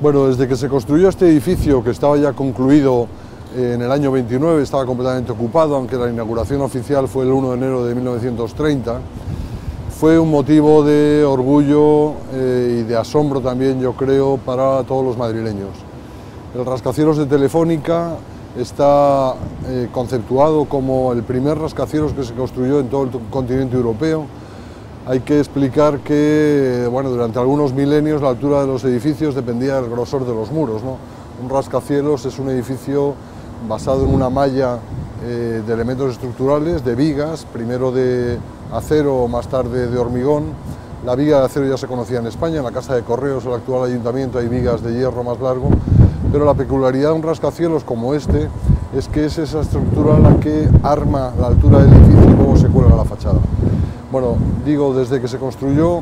Bueno, desde que se construyó este edificio, que estaba ya concluido en el año 29, estaba completamente ocupado, aunque la inauguración oficial fue el 1 de enero de 1930, fue un motivo de orgullo y de asombro también, yo creo, para todos los madrileños. El rascacielos de Telefónica está conceptuado como el primer rascacielos que se construyó en todo el continente europeo. Hay que explicar que durante algunos milenios la altura de los edificios dependía del grosor de los muros, ¿no? Un rascacielos es un edificio basado en una malla de elementos estructurales, de vigas, primero de acero, más tarde de hormigón. La viga de acero ya se conocía en España, en la Casa de Correos, el actual ayuntamiento, hay vigas de hierro más largo, pero la peculiaridad de un rascacielos como este es que es esa estructura la que arma la altura del edificio y luego se cuelga la fachada. Bueno, digo, desde que se construyó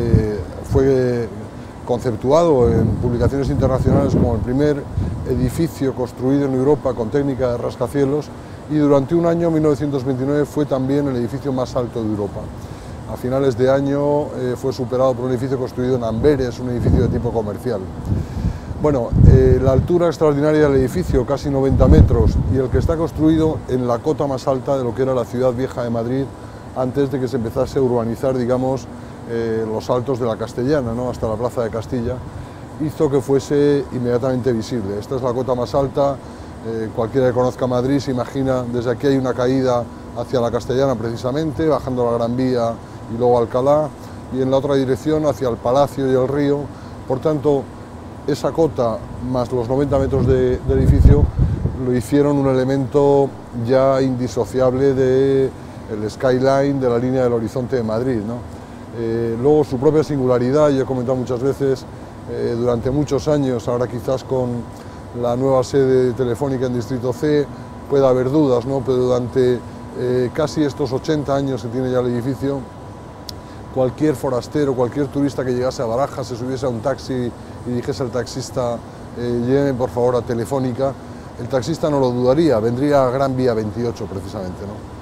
fue conceptuado en publicaciones internacionales como el primer edificio construido en Europa con técnica de rascacielos y durante un año, 1929, fue también el edificio más alto de Europa. A finales de año fue superado por un edificio construido en Amberes, un edificio de tipo comercial. Bueno, la altura extraordinaria del edificio, casi 90 metros, y el que está construido en la cota más alta de lo que era la ciudad vieja de Madrid, antes de que se empezase a urbanizar, digamos, los altos de la Castellana, ¿no? Hasta la Plaza de Castilla, hizo que fuese inmediatamente visible. Esta es la cota más alta, cualquiera que conozca Madrid se imagina, desde aquí hay una caída hacia la Castellana precisamente, bajando la Gran Vía y luego Alcalá, y en la otra dirección hacia el Palacio y el río. Por tanto, esa cota más los 90 metros de edificio lo hicieron un elemento ya indisociable del skyline de la línea del horizonte de Madrid, ¿no? Luego su propia singularidad, yo he comentado muchas veces, durante muchos años, ahora quizás con la nueva sede de Telefónica en Distrito C puede haber dudas, ¿no? Pero durante casi estos 80 años que tiene ya el edificio, cualquier forastero, cualquier turista que llegase a Barajas, se subiese a un taxi y dijese al taxista, lléveme por favor a Telefónica, el taxista no lo dudaría, vendría a Gran Vía 28 precisamente, ¿no?